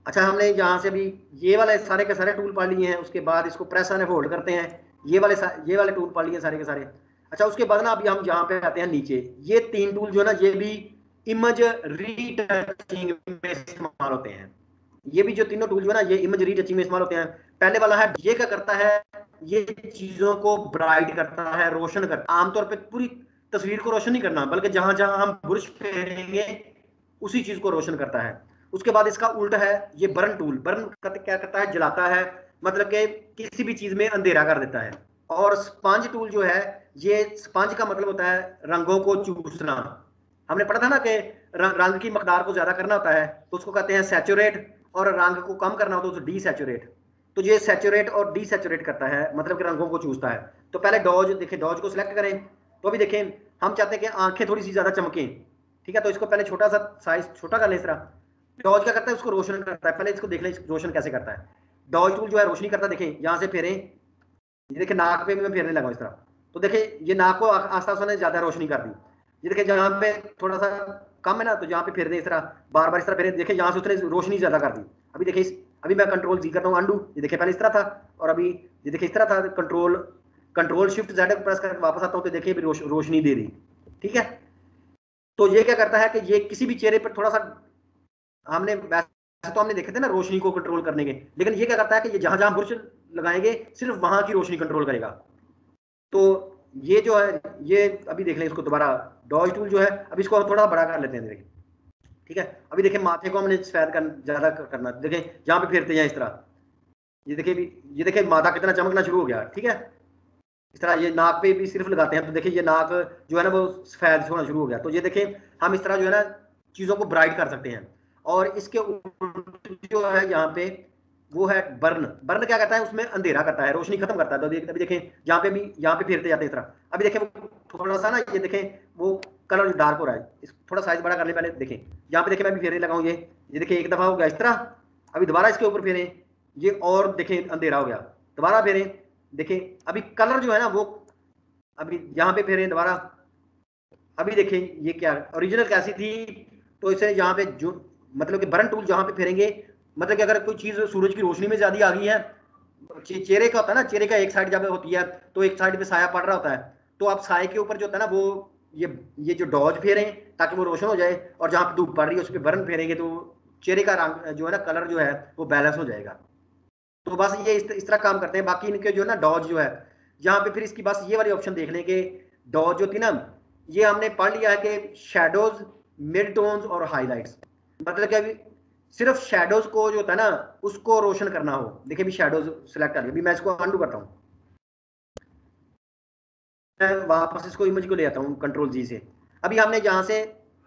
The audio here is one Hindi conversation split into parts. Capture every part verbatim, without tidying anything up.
अच्छा, हमने यहाँ से भी ये वाले सारे के सारे टूल पढ़ लिए हैं, उसके बाद इसको प्रेस एंड होल्ड करते हैं, ये वाले ये वाले टूल पढ़ लिए सारे के सारे। अच्छा, उसके बाद ना अभी हम यहाँ पे आते हैं नीचे, ये तीन टूल जो है ना ये भी इमेज रीटचिंग में इस्तेमाल होते हैं। ये भी जो तीनों टूल जो है ना ये इमेज रीटचिंग में इस्तेमाल होते हैं। पहले वाला है, ये क्या करता है, ये चीजों को ब्राइट करता है, रोशन करता है। आमतौर पर पूरी तस्वीर को रोशन नहीं करना, बल्कि जहां जहां हम बुरश फेरेंगे उसी चीज को रोशन करता है। उसके बाद इसका उल्टा है ये बर्न टूल। बर्न क्या करता है, जलाता है, मतलब कि किसी भी चीज में अंधेरा कर देता है। और स्पंज टूल जो है, ये स्पंज का मतलब होता है रंगों को चूसना। हमने पढ़ा था ना कि रंग की मकदार को ज्यादा करना होता है तो उसको कहते हैं सैचुरेट, और रंग को कम करना होता है तो डी सैचुरेट। तो ये सैचुरेट और डी सैचुरेट करता है, मतलब कि रंगों को चूसता है। तो पहले डॉज देखें, डॉज को सिलेक्ट करें। तो अभी देखें हम चाहते हैं कि आंखें थोड़ी सी ज्यादा चमकें, ठीक है, तो इसको पहले छोटा सा साइज छोटा कर लें इस तरह। डॉज क्या करता है, उसको रोशन करता है। पहले इसको देख लें रोशन कैसे करता है। डॉज टूल जो है रोशनी करता है, देखें यहाँ से फेरें, ये देखें नाक पे मैं फेरने लगा इस तरह, तो देखें ये नाक को आस्ता आस्ता ज्यादा रोशनी कर दी। ये देखें जहाँ पे थोड़ा सा कम है ना, तो जहाँ पे फेर दे इस तरह, बार बार इस तरह फेरे, देखें यहाँ से उसने रोशनी ज्यादा कर दी। अभी देखिए इस अभी मैं कंट्रोल जी करता हूँ अंडू, ये देखिए पहले इस तरह था और अभी ये देखिए इस तरह था। Control control shift Z press करके वापस आता हूँ तो देखिए रोश, रोशनी दे रही, ठीक है। तो ये क्या करता है कि ये किसी भी चेहरे पर थोड़ा सा, हमने वैसे तो हमने देखे थे ना रोशनी को कंट्रोल करने के, लेकिन ये क्या करता है कि ये जहां जहां बुरश लगाएंगे सिर्फ वहां की रोशनी कंट्रोल करेगा। तो ये जो है ये अभी देख लें इसको दोबारा, डॉज टूल जो है अभी इसको थोड़ा बड़ा कर लेते हैं, देखिए ठीक है। अभी देखें माथे को हमने सफेद कर ज्यादा करना, देखें जहां पे फेरते हैं इस तरह, ये देखिए ये देखिए माथा कितना चमकना शुरू हो गया, ठीक है। इस तरह ये नाक पे भी सिर्फ लगाते हैं तो देखिए ये नाक जो है ना वो सफेद होना शुरू हो गया। तो ये देखें हम इस तरह जो है ना चीजों को ब्राइट कर सकते हैं। और इसके जो है यहाँ पे वो है बर्न। बर्न क्या करता है, उसमें अंधेरा करता है, रोशनी खत्म करता है। तो अभी देखें यहाँ पे भी यहाँ पे फेरते जाते हैं इस तरह। अभी देखें वो थोड़ा सा ना, ये देखें वो कलर डार्क हो रहा है, इस थोड़ा साइज बड़ा करने पहले देखें। यहाँ पे देखें मैं भी फेरने लगाऊं, ये ये देखिए एक दफा हो गया इस तरह, अभी दोबारा इसके ऊपर फेरें, ये और देखें अंधेरा हो गया, दोबारा फेरें, देखें अभी कलर जो है ना वो, अभी यहाँ पे फेरें दोबारा, अभी देखें ये क्या ओरिजिनल कैसी थी। तो इसे यहाँ पे जो मतलब कि बर्न टूल जहाँ पे फेरेंगे, मतलब कि अगर कोई चीज सूरज की रोशनी में ज्यादा आ गई है, चेहरे का होता है ना, चेहरे का एक साइड जब होती है तो एक साइड पे साया पड़ रहा होता है, तो आप साए के ऊपर जो होता है ना वो ये ये जो डॉज फेरें ताकि वो रोशन हो जाए, और जहाँ पे धूप पड़ रही है उस पर बर्न फेरेंगे तो चेहरे का रंग जो है ना कलर जो है वो बैलेंस हो जाएगा। तो बस ये इस, इस तरह काम करते हैं। बाकी इनके जो है ना डॉज जो है, यहाँ पे फिर इसकी बस ये वाली ऑप्शन देख लें कि डॉज जो थी ना, ये हमने पढ़ लिया है कि शैडोज, मिड टोन्स और हाईलाइट्स, मतलब कि अभी सिर्फ शैडोज को जो होता है ना उसको रोशन करना हो। देखिए अभी शैडोज सिलेक्ट कर लिया, अभी मैं इसको अंडू करता हूँ, मैं वापस इसको इमेज को ले आता हूँ कंट्रोल जी से। अभी हमने यहाँ से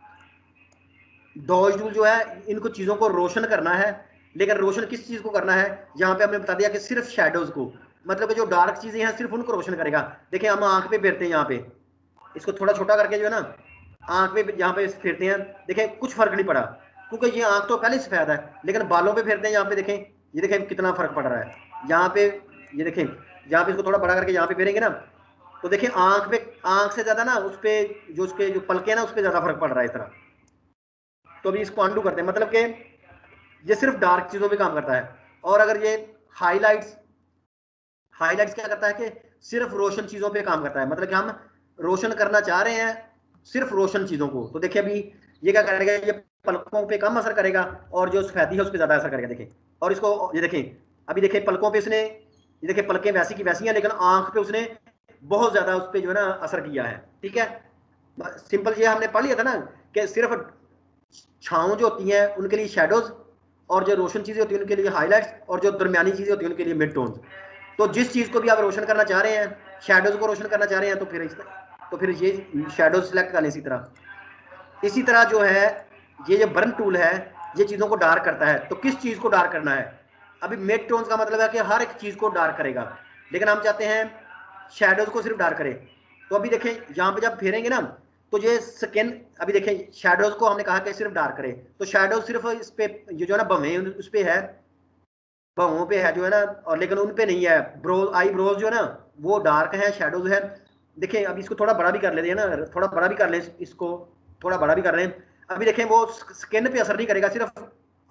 डॉज टूल जो है इनको चीजों को रोशन करना है, लेकिन रोशन किस चीज को करना है, यहाँ पे हमने बता दिया कि सिर्फ शैडोज को, मतलब कि जो डार्क चीजें हैं सिर्फ उनको रोशन करेगा। देखिए हम आंख पे फेरते हैं, यहाँ पे इसको थोड़ा छोटा करके जो है ना आंख पे यहाँ पे फेरते हैं, देखें कुछ फर्क नहीं पड़ा, क्योंकि ये आंख तो पहले सफेद है, लेकिन बालों पे फेरते हैं यहाँ पे देखें, ये देखें कितना फर्क पड़ रहा है यहाँ पे। ये देखें यहाँ पे इसको थोड़ा बड़ा करके यहाँ पे फेरेंगे ना, तो देखिए आंख पे, आंख से ज्यादा ना उस पे जो उसके जो पलके हैं ना उस पर ज्यादा फर्क पड़ रहा है इस तरह। तो अभी इसको अंडू करते हैं, मतलब कि ये सिर्फ डार्क चीजों पे काम करता है। और अगर ये हाईलाइट्स, हाईलाइट्स क्या करता है कि सिर्फ रोशन चीजों पे काम करता है, मतलब कि हम रोशन करना चाह रहे हैं सिर्फ रोशन चीजों को। तो देखिए अभी ये क्या करेगा, ये पलकों पे कम असर करेगा और जो सफेदी है उस पर ज्यादा असर करेगा। देखिए और इसको ये देखें, अभी देखिए पलकों पे इसने, ये देखिए पलकें वैसी की वैसी हैं, लेकिन आंख पे उसने बहुत ज्यादा उस पर जो है ना असर किया है, ठीक है। सिंपल ये हमने पढ़ लिया था ना कि सिर्फ छांव जो होती हैं उनके लिए शैडोज, और जो रोशन चीजें होती हैं उनके लिए हाईलाइट्स, और जो दरमियानी चीजें होती हैं उनके लिए मिड टोन्स। तो जिस चीज को भी आप रोशन करना चाह रहे हैं, शैडोज को रोशन करना चाह रहे हैं, तो फिर इस तो फिर ये शैडोज सेलेक्ट करें। इसी तरह इसी तरह जो है ये जो बर्न टूल है ये चीजों को डार्क करता है। तो किस चीज को डार्क करना है, अभी मिड टोन्स का मतलब है कि हर एक चीज को डार्क करेगा, लेकिन हम चाहते हैं शैडोज को सिर्फ डार्क करे। तो अभी देखें यहाँ पे जब फेरेंगे ना तो ये स्किन, अभी देखें शैडोज को हमने कहा कि सिर्फ डार्क करे, तो शैडोज सिर्फ इस पे ये जो है ना भवें उस पे है, भवों पे है जो है ना, और लेकिन उन पे नहीं है। ब्रोज, आई ब्रोज जो है ना वो डार्क है, शैडोज है। देखिए अभी इसको थोड़ा बड़ा भी कर लेते हैं ना, थोड़ा बड़ा भी कर लें इसको, थोड़ा बड़ा भी कर लें। अभी देखें वो स्किन पे असर नहीं करेगा, सिर्फ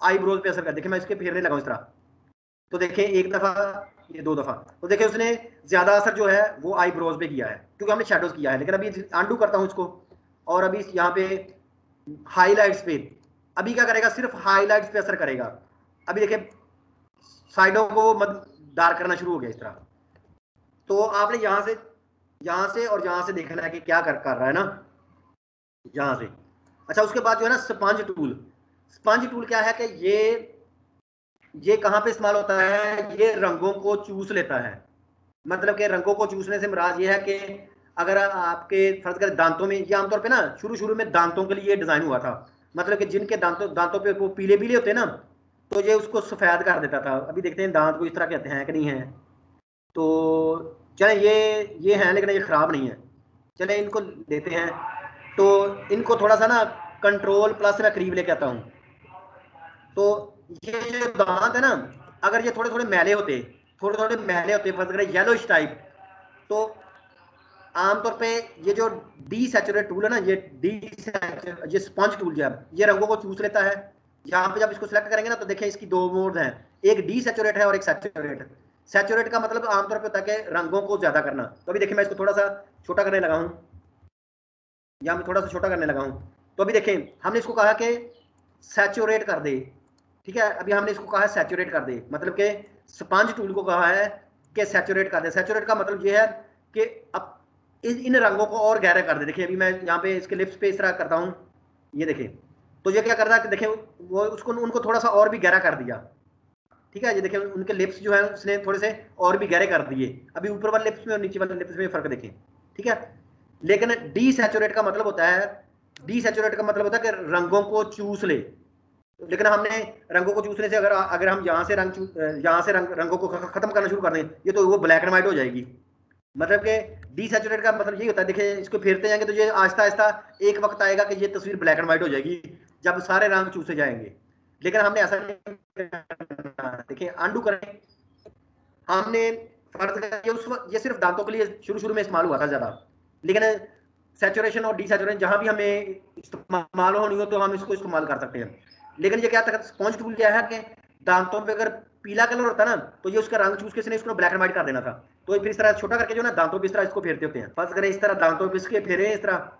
आईब्रोज पे असर कर, देखिए मैं इसके फेरने लगा इस तरह, तो देखें एक दफा, ये दो दफा, तो देखें उसने ज्यादा असर जो है वो आईब्रोज पे किया है क्योंकि हमने शेडोज किया है। लेकिन अभी अनडू करता हूं इसको, और अभी यहाँ पे हाईलाइट्स पे, अभी क्या करेगा, सिर्फ हाईलाइट्स पे असर करेगा। अभी देखिए साइडों को मत डार्क करना शुरू हो गया इस तरह। तो आपने यहां से यहां से और यहां से देखना है कि क्या कर कर रहा है ना, यहां से। अच्छा, उसके बाद जो है ना स्पंज टूल, स्पंज टूल क्या है कि ये ये कहां पे इस्तेमाल होता है, ये रंगों को चूस लेता है। मतलब कि रंगों को चूसने से मुराद ये है कि अगर आपके फर्ज कर दांतों में, ये आमतौर पे ना शुरू शुरू में दांतों के लिए डिजाइन हुआ था, मतलब कि जिनके दांतों दांतों पे वो पीले पीले होते हैं ना, तो ये उसको सफेद कर देता था। अभी देखते हैं दांत को इस तरह कहते हैं कि नहीं है। तो चले ये ये हैं लेकिन ये खराब नहीं है, चले इनको लेते हैं। तो इनको थोड़ा सा ना कंट्रोल प्लस मैं करीब लेके आता हूँ। तो ये जो दांत है ना, अगर ये थोड़े थोड़े मैले होते, थोड़े थोड़े मैले होते फर्ज करें येलोइश टाइप, तो आमतौर पे ये जो डी सैचुरेट टूल है ना, ये डी ये स्पंज टूल जो है ये रंगों को चूस लेता है। यहाँ पे जब इसको सिलेक्ट करेंगे ना, तो देखिए इसकी दो मोड हैं, एक डी सैचुरेट है और एक सैचुरेट। सैचुरेट का मतलब आमतौर पे होता है कि रंगों को ज्यादा करना। तो अभी देखिए मैं इसको थोड़ा सा छोटा करने लगा हूँ, या मैं थोड़ा सा छोटा करने लगा हूँ। तो अभी देखें हमने इसको कहा कि सैचुरेट कर दे, ठीक है। अभी हमने इसको कहा है सैचुरेट कर दे, मतलब कि स्पंज टूल को कहा है कि सैचुरेट कर दे। सैचुरेट का मतलब ये है कि अब इन रंगों को और गहरा कर दे। देखिए अभी मैं यहाँ पे इसके लिप्स पे इस तरह करता हूँ, ये देखिए, तो ये क्या कर रहा है कि देखिए वो उसको उनको थोड़ा सा और भी गहरा कर दिया, ठीक है। ये देखिए उनके लिप्स जो है उसने थोड़े से और भी गहरे कर दिए। अभी ऊपर वाले लिप्स में और नीचे वाले लिप्स में फर्क देखें, ठीक है। लेकिन डी सैचुरेट का मतलब होता है, डी सैचुरेट का मतलब होता है कि रंगों को चूस ले। लेकिन हमने रंगों को चूसने से अगर अगर हम यहाँ से रंग यहाँ से रंग रंगों को खत्म करना शुरू कर दें, ये तो वो ब्लैक एंड व्हाइट हो जाएगी। मतलब कि डी सैचुरेट का मतलब यही होता है, देखिए इसको फेरते जाएंगे तो ये आहिस्ता आहिस्ता एक वक्त आएगा कि ये तस्वीर ब्लैक एंड व्हाइट हो जाएगी जब सारे रंग चूसे जाएंगे। लेकिन हमने ऐसा नहीं करना। देखिए अनडू करें, हमने फर्ज कर ये उस वक्त ये सिर्फ दांतों के लिए शुरू शुरू में इस्तेमाल हुआ था ज्यादा, लेकिन सैचुरेशन और डी सैचुरेशन जहां भी हमें इस्तेमाल होनी हो तो हम इसको इस्तेमाल कर सकते हैं। लेकिन ये क्या था, स्पंज टूल क्या है कि दांतों पे अगर पीला कलर होता ना, तो ये उसका रंग चूस के इसने इसको ब्लैक एंड व्हाइट कर देना था। तो फिर इस तरह छोटा करके जो ना दांतों पे इस तरह इसको फेरते होते हैं। फर्ज करें इस तरह दांतों पे इसके फेरे इस तरह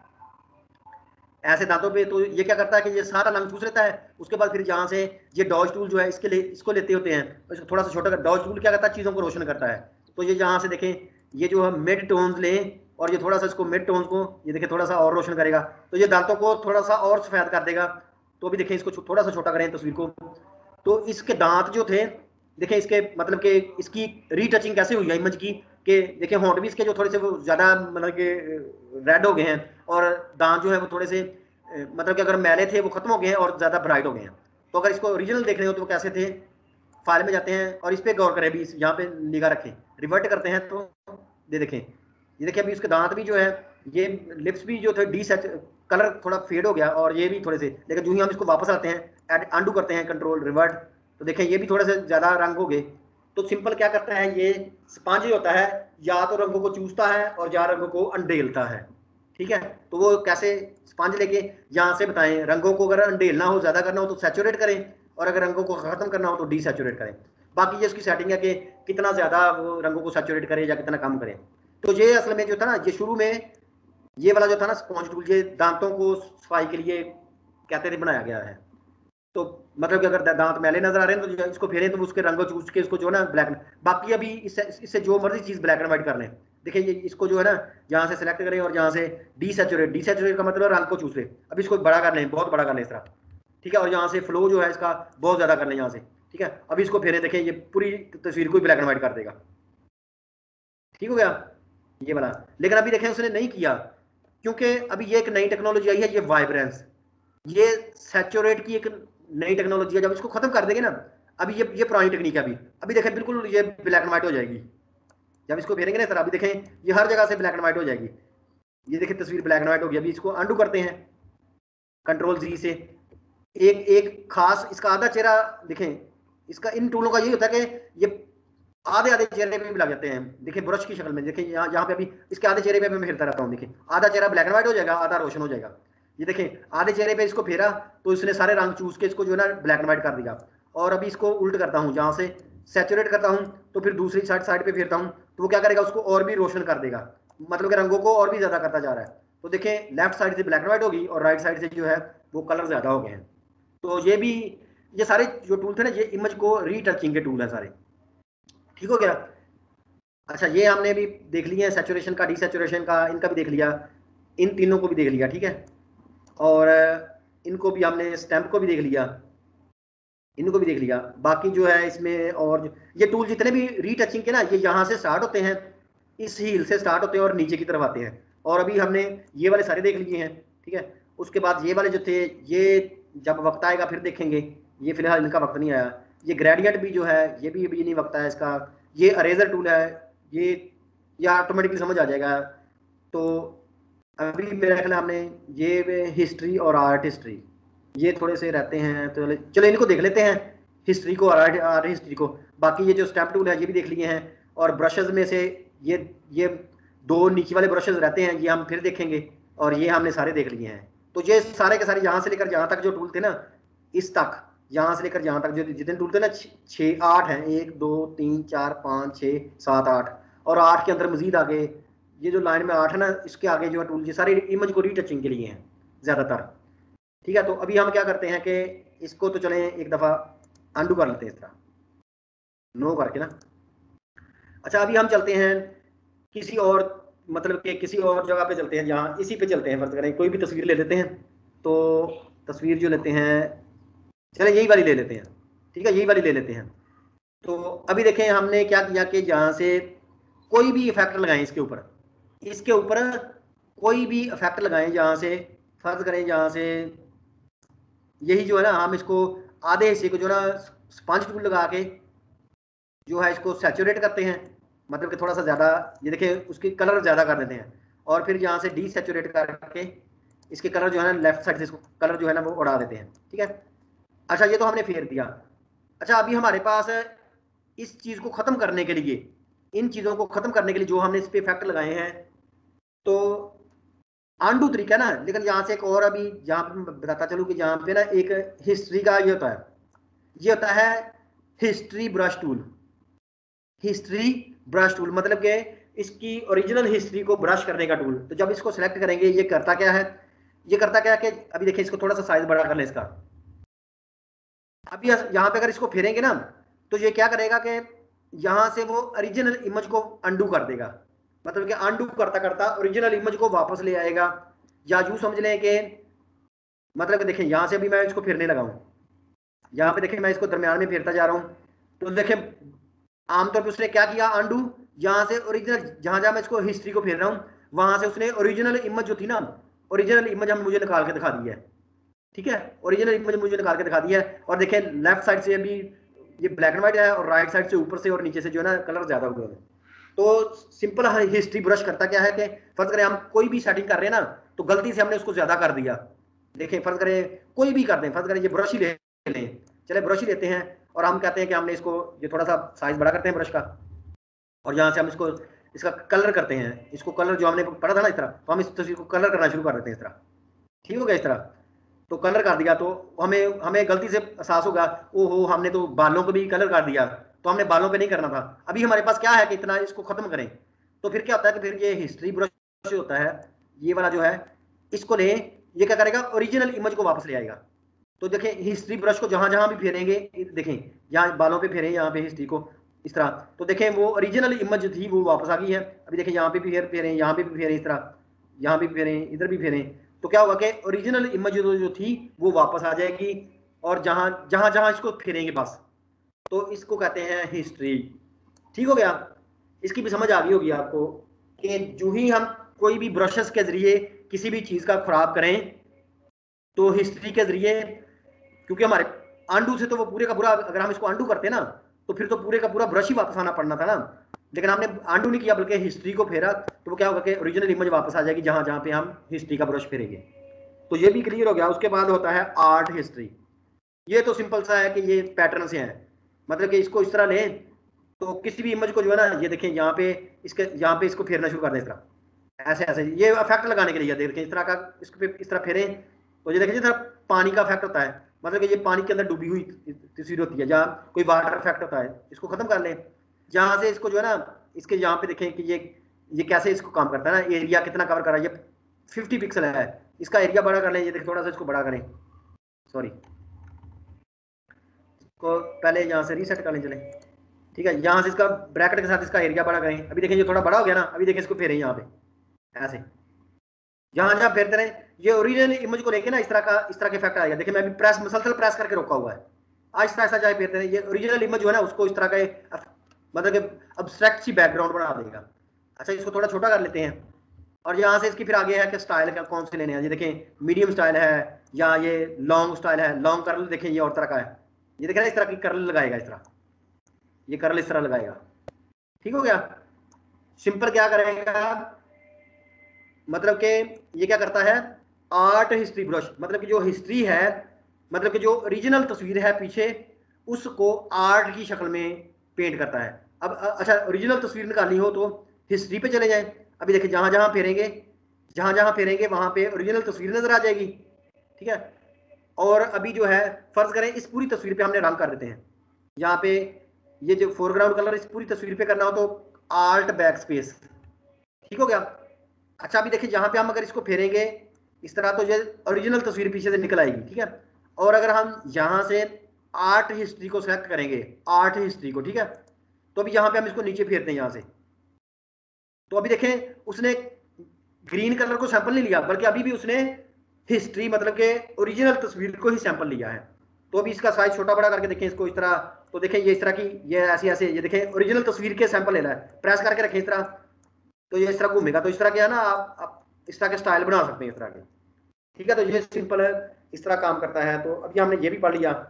ऐसे दांतों पे, तो ये क्या करता है कि ये सारा रंग चूस लेता है। उसके बाद फिर जहां से ये डॉज टूल जो है इसके लिए इसको लेते होते हैं, इसको थोड़ा सा छोटा कर, डॉज टूल क्या करता है, चीजों को रोशन करता है। तो ये जहां से देखें, ये जो है मिड टोन्स लें और ये थोड़ा सा इसको मिड टोन्स को ये देखें थोड़ा सा और रोशन करेगा, तो ये दांतों को थोड़ा सा और सफेद कर देगा। तो अभी देखें इसको थोड़ा सा छोटा करें तस्वीर को, तो इसके दांत जो थे देखें, इसके मतलब कि इसकी रीटचिंग कैसे हुई है इमेज की, कि देखें होंठ भी इसके जो थोड़े से वो ज्यादा मतलब कि रेड हो गए हैं, और दांत जो है वो थोड़े से मतलब कि अगर मैले थे वो खत्म हो गए हैं और ज्यादा ब्राइट हो गए हैं। तो अगर इसको ओरिजिनल देखने हो तो वो कैसे थे, फाइल में जाते हैं और इस पे गौर करें, अभी यहाँ पे निगाह रखें, रिवर्ट करते हैं तो ये देखें, ये देखिए अभी उसके दांत भी जो है, ये लिप्स भी जो थे डी सेट कलर थोड़ा फेड हो गया और ये भी थोड़े से, लेकिन जो ही हम इसको वापस आते हैं अंडू करते हैं कंट्रोल रिवर्ट, तो देखें ये भी थोड़े से ज्यादा रंग हो गए। तो सिंपल क्या करता है, ये स्पंज होता है, या तो रंगों को चूसता है और या रंगों को अंडेलता है, ठीक है। तो वो कैसे, स्पंज लेके यहाँ से बताएं, रंगों को अगर अंडेलना हो, ज्यादा करना हो तो सैचुरेट करें, और अगर रंगों को खत्म करना हो तो डी सैचुरेट करें। बाकी ये उसकी सेटिंग है कि कितना ज्यादा वो रंगों को सैचुरेट करे या कितना कम करें। तो ये असल में जो था ना, ये शुरू में ये वाला जो था ना स्पॉन्ज टूल, ये दांतों को सफाई के लिए कहते थे बनाया गया है। तो मतलब कि अगर दांत मैले नजर आ रहे हैं तो इसको फेरें तो उसके रंगों चूस के इसको जो है ना ब्लैक, बाकी अभी इससे इससे जो मर्जी चीज ब्लैक एंड व्हाइट कर लें। देखिए ये इसको जो है ना यहाँ से सिलेक्ट करें और यहाँ से डी सैचुरेट, डी सैचुरेट का मतलब रंग को चूस ले। अभी इसको बड़ा कर लें, बहुत बड़ा कर लें इस तरह, ठीक है। और यहाँ से फ्लो जो है इसका बहुत ज्यादा कर लें यहाँ से, ठीक है। अभी इसको फेरें, देखें ये पूरी तस्वीर को ब्लैक एंड व्हाइट कर देगा, ठीक हो गया ये वाला। लेकिन अभी देखें उसने नहीं किया, क्योंकि अभी ये एक नई टेक्नोलॉजी आई है, ये वाइब्रेंस, ये सैचुरेट की एक नई टेक्नोलॉजी है। जब इसको खत्म कर देंगे ना, अभी ये ये पुरानी टेक्निक है, अभी अभी देखें बिल्कुल ये ब्लैक एंड व्हाइट हो जाएगी। जब इसको फेरेंगे ना सर, अभी देखें ये हर जगह से ब्लैक एंड व्हाइट हो जाएगी। ये देखें तस्वीर ब्लैक एंड व्हाइट होगी। अभी इसको अंडू करते हैं कंट्रोल जी से, एक एक खास इसका आधा चेहरा देखें, इसका इन टूलों का यही होता है कि ये आधे आधे चेहरे पे भी लग जाते हैं। देखिए ब्रश की शक्ल में, देखिए यहाँ यहाँ पे अभी इसके आधे चेहरे पे मैं फेरता रहता हूँ, देखिए आधा चेहरा ब्लैक एंड व्हाइट हो जाएगा, आधा रोशन हो जाएगा। ये देखें आधे चेहरे पे इसको फेरा तो इसने सारे रंग चूज के इसको जो है ना ब्लैक एंड व्हाइट कर दिया। और अभी इसको उल्ट करता हूँ, जहाँ से सैचुरेट करता हूँ तो फिर दूसरी साइड साइड पे फेरता हूँ तो वो क्या करेगा, उसको और भी रोशन कर देगा, मतलब कि रंगों को और भी ज्यादा करता जा रहा है। तो देखें लेफ्ट साइड से ब्लैक एंड व्हाइट होगी और राइट साइड से जो है वो कलर ज्यादा हो गए हैं। तो ये भी, ये सारे जो टूल थे ना ये इमेज को रीटचिंग के टूल है सारे। ठीक हो गया। अच्छा ये हमने भी देख लिया है, सैचुरेशन का, डिसैचुरेशन का, इनका भी देख लिया, इन तीनों को भी देख लिया। ठीक है, और इनको भी हमने, स्टैम्प को भी देख लिया, इनको भी देख लिया। बाकी जो है इसमें और ये टूल जितने भी रीटचिंग के ना, ये यहाँ से स्टार्ट होते हैं, इस हील से स्टार्ट होते हैं और नीचे की तरफ आते हैं। और अभी हमने ये वाले सारे देख लिए हैं। ठीक है, उसके बाद ये वाले जो थे ये जब वक्त आएगा फिर देखेंगे, ये फिलहाल इनका वक्त नहीं आया। ये ग्रेडियंट भी जो है ये भी अभी नहीं वक्त है इसका। ये अरेजर टूल है, ये ये ऑटोमेटिकली समझ आ जाएगा। तो अभी मेरा ख्याल हमने ये हिस्ट्री और आर्ट हिस्ट्री ये थोड़े से रहते हैं, तो चलो इनको देख लेते हैं, हिस्ट्री को, आर्ट आर्ट हिस्ट्री को। बाकी ये जो स्टैम्प टूल है ये भी देख लिए हैं। और ब्रशेज में से ये ये दो नीचे वाले ब्रशेज रहते हैं, ये हम फिर देखेंगे। और ये हमने सारे देख लिए हैं। तो ये सारे के सारे यहाँ से लेकर यहाँ तक जो टूल थे ना, इस तक, यहाँ से लेकर यहाँ तक जो जितने टूल थे ना, छः आठ हैं, एक दो तीन चार पाँच छः सात आठ, और आठ के अंदर मजीद आगे ये जो लाइन में आठ है ना, इसके आगे जो है टूल ये सारे इमेज को रीटचिंग के लिए हैं ज़्यादातर। ठीक है, तो अभी हम क्या करते हैं कि इसको तो चलें एक दफ़ा अंडू कर लेते हैं इस तरह नो करके ना। अच्छा अभी हम चलते हैं किसी और, मतलब कि किसी और जगह पे चलते हैं, जहाँ इसी पे चलते हैं। फर्ज करें कोई भी तस्वीर ले लेते हैं, तो तस्वीर जो लेते हैं, चले यही वाली ले लेते हैं। ठीक है, यही वाली ले लेते हैं। तो अभी देखें हमने क्या किया कि यहाँ से कोई भी इफेक्ट लगाएं इसके ऊपर, इसके ऊपर कोई भी इफेक्ट लगाएं। जहाँ से फर्ज करें, जहाँ से यही जो है ना, हम इसको आधे हिस्से को जो ना स्पंज टूल लगा के जो है इसको सैचुरेट करते हैं, मतलब कि थोड़ा सा ज़्यादा, ये देखिए उसकी कलर ज़्यादा कर देते हैं। और फिर यहाँ से डी सैचुरेट करके इसके कलर जो है ना लेफ्ट साइड से इसको कलर जो है ना वो उड़ा देते हैं। ठीक है, अच्छा ये तो हमने फेर दिया। अच्छा अभी हमारे पास इस चीज़ को ख़त्म करने के लिए, इन चीज़ों को ख़त्म करने के लिए जो हमने इस पर इफेक्ट लगाए हैं, तो आंडू तरीका ना, लेकिन यहाँ से एक और अभी जहाँ पे मैं बताता चलूँ कि जहाँ पे ना एक हिस्ट्री का ये होता है, ये होता है history brush tool. History brush tool मतलब कि इसकी ओरिजिनल हिस्ट्री को ब्रश करने का टूल। तो जब इसको सिलेक्ट करेंगे ये करता क्या है, ये करता क्या है कि अभी देखिए इसको थोड़ा सा साइज बड़ा कर ले इसका। अभी यहाँ पे अगर इसको फेरेंगे ना तो ये क्या करेगा कि यहाँ से वो ओरिजिनल इमेज को अंडू कर देगा, मतलब कि अंडू करता करता ओरिजिनल इमेज को वापस ले आएगा। या यूँ समझ लें कि मतलब कि देखें यहाँ से अभी मैं इसको फेरने लगा हूँ, यहाँ पे देखें मैं इसको दरमियान में फेरता जा रहा हूँ, तो देखें आमतौर पर उसने क्या किया, अंडू, यहाँ से ओरिजिनल, जहाँ जहाँ मैं इसको हिस्ट्री को फेर रहा हूँ वहाँ से उसने ओरिजिनल इमेज जो थी ना, ओरिजिनल इमेज हम मुझे निकाल के दिखा दी है। ठीक है, ओरिजिनल इमेज मुझे निकाल के दिखा दी है। और देखें लेफ्ट साइड से अभी ये ब्लैक एंड व्हाइट है और राइट साइड से ऊपर से और नीचे से जो है ना कलर ज्यादा हुए हैं। तो सिंपल हिस्ट्री ब्रश करता क्या है कि फर्ज करें हम कोई भी सेटिंग कर रहे हैं ना, तो गलती से हमने उसको ज्यादा कर दिया। देखें फर्ज करें कोई भी कर दें, फर्ज करें ये ब्रश ही ले लें, चले ब्रश ही लेते हैं और हम कहते हैं कि हमने इसको ये थोड़ा सा साइज बड़ा करते हैं ब्रश का, और यहाँ से हम इसको इसका कलर करते हैं, इसको कलर जो हमने पढ़ा था ना इस तरह, तो हम इस तस्वीर को कलर करना शुरू कर देते हैं इस तरह। ठीक हो गया, इस तरह तो कलर कर दिया, तो हमें हमें गलती से एहसास होगा ओहो हमने तो बालों को भी कलर कर दिया, तो हमने बालों पे नहीं करना था। अभी हमारे पास क्या है कि इतना इसको खत्म करें, तो फिर क्या होता है कि फिर ये हिस्ट्री ब्रश होता है ये वाला जो है, इसको ले, ये क्या करेगा ओरिजिनल इमेज को वापस ले आएगा। तो देखें हिस्ट्री ब्रश को जहां जहां भी फेरेंगे, देखें यहाँ बालों पे फेरें, यहाँ पे हिस्ट्री को इस तरह, तो देखें वो ओरिजिनल इमेज थी वो वापस आ गई है। अभी देखें यहाँ पे भी फेर फेरें, यहाँ पे भी फेरें इस तरह, यहाँ पे भी फेरें, इधर भी फेरें, तो क्या होगा कि ओरिजिनल इमेज जो थी वो वापस आ जाएगी। और जहां जहां जहां इसको फेरेंगे बस, तो इसको कहते हैं हिस्ट्री। ठीक हो गया, इसकी भी समझ आ गई होगी आपको कि जो ही हम कोई भी ब्रशेस के जरिए किसी भी चीज का खराब करें, तो हिस्ट्री के जरिए, क्योंकि हमारे आंडू से तो वो पूरे का पूरा, अगर हम इसको आंडू करते ना तो फिर तो पूरे का पूरा ब्रश ही वापस आना पड़ना था ना, लेकिन हमने आंडू नहीं किया बल्कि हिस्ट्री को फेरा, तो वो क्या होगा कि ओरिजिनल इमेज वापस आ जाएगी जहां जहां पे हम हिस्ट्री का ब्रश फेरेंगे। तो ये भी क्लियर हो गया। उसके बाद होता है आर्ट हिस्ट्री। ये तो सिंपल सा है कि ये पैटर्न से है, मतलब कि इसको इस तरह लें, तो किसी भी इमेज को जो है ना, ये देखें यहाँ पे इसके यहाँ पे इसको फेरना शुरू कर दें इस तरह, ऐसे ऐसे, ये इफेक्ट लगाने के लिए देखें इस तरह का, इसको इस तरह फेरें तो ये देखिए सर पानी का इफेक्ट होता है, मतलब कि ये पानी के अंदर डूबी हुई तस्वीर होती है, जहाँ कोई वाटर इफेक्ट होता है, इसको खत्म कर लें। जहाँ से इसको जो है ना, इसके यहाँ पे देखें कि ये ये कैसे इसको काम करता है ना, एरिया कितना कवर कर रहा है, ये फिफ्टी पिक्सल है, इसका एरिया बड़ा कर लें, ये देखिए थोड़ा सा इसको बड़ा करें, सॉरी को पहले यहाँ से रीसेट कर लें, चले ठीक है, यहाँ से इसका ब्रैकेट के साथ इसका एरिया बड़ा करें। अभी देखें ये थोड़ा बड़ा हो गया ना, अभी देखें इसको फेरें यहाँ पे ऐसे, जहां जहां फेरते रहे, ये ओरिजिनल इमेज को लेके ना इस तरह का इस तरह के इफेक्ट आएगा। देखिए मैं अभी प्रेस मुसलसल प्रेस करके रोका हुआ है, आज ऐसा चाहे फेरते रहे, ये ओरिजिनल इमेज जो है ना उसको इस तरह का मतलब कि अब्स्ट्रैक्ट सी बैकग्राउंड बना देगा। अच्छा इसको थोड़ा छोटा कर लेते हैं, और यहाँ से इसकी फिर आगे है कि स्टाइल का कौन से लेने हैं। ये देखें मीडियम स्टाइल है या ये लॉन्ग स्टाइल है, लॉन्ग कर्ल देखें ये और तरह का है, ये देखें ना इस तरह की कर्ल लगाएगा, इस तरह ये कर्ल इस तरह लगाएगा, ठीक हो गया। सिंपल क्या करेगा, मतलब कि ये क्या करता है, आर्ट हिस्ट्री ब्रश, मतलब कि जो हिस्ट्री है, मतलब कि जो ओरिजिनल तस्वीर है पीछे, उसको आर्ट की शक्ल में पेंट करता है। अब अच्छा ओरिजिनल तस्वीर निकालनी हो तो हिस्ट्री पे चले जाएं। अभी देखिए जहां जहां फेरेंगे, जहां जहां फेरेंगे वहां पे ओरिजिनल तस्वीर नजर आ जाएगी, ठीक है। और अभी जो है फर्ज करें इस पूरी तस्वीर पे हमने रंग कर देते हैं, यहाँ पे ये जो फोरग्राउंड कलर इस पूरी तस्वीर पे करना हो तो आल्ट बैक स्पेस, ठीक हो गया। अच्छा अभी देखिए जहां पे हम अगर इसको फेरेंगे इस तरह तो ये ओरिजिनल तस्वीर पीछे से निकल आएगी, ठीक है। और अगर हम यहां से आर्ट हिस्ट्री को सेलेक्ट करेंगे, आर्ट हिस्ट्री को, ठीक है, तो अभी यहां पे हम इसको नीचे फेरते हैं यहां से, तो अभी देखें उसने ग्रीन कलर को सैंपल नहीं लिया, बल्कि अभी भी उसने हिस्ट्री मतलब के ओरिजिनल तस्वीर को ही सैंपल लिया है। तो अभी इसका साइज छोटा बड़ा करके देखें इसको इस तरह, तो देखें ये इस तरह की ये ऐसी ऐसे, ये देखें ओरिजिनल तस्वीर के सैंपल ले रहा है, प्रेस करके रखें इस तरह, तो ये इस तरह घूमेगा। तो इस तरह क्या है ना, आप, आप इस तरह के स्टाइल बना सकते हैं इस तरह के, ठीक है। तो ये सिंपल है, इस तरह काम करता है। तो अभी हमने ये भी पढ़ लिया।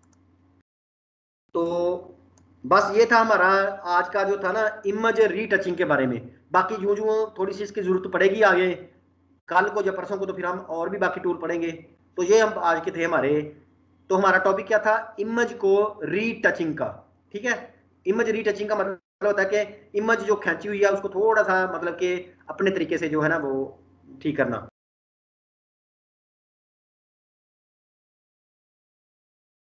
तो बस ये था हमारा आज का जो था ना इमेज रीटचिंग के बारे में। बाकी यूं यूं थोड़ी सी इसकी जरूरत पड़ेगी आगे, कल को या परसों को तो फिर हम और भी बाकी टूल पढ़ेंगे। तो ये हम आज के थे हमारे, तो हमारा टॉपिक क्या था, इमेज को रीटचिंग का, ठीक है। इमेज रीटचिंग का मतलब होता है कि इमेज जो खींची हुई है उसको थोड़ा सा मतलब कि अपने तरीके से जो है ना वो ठीक करना।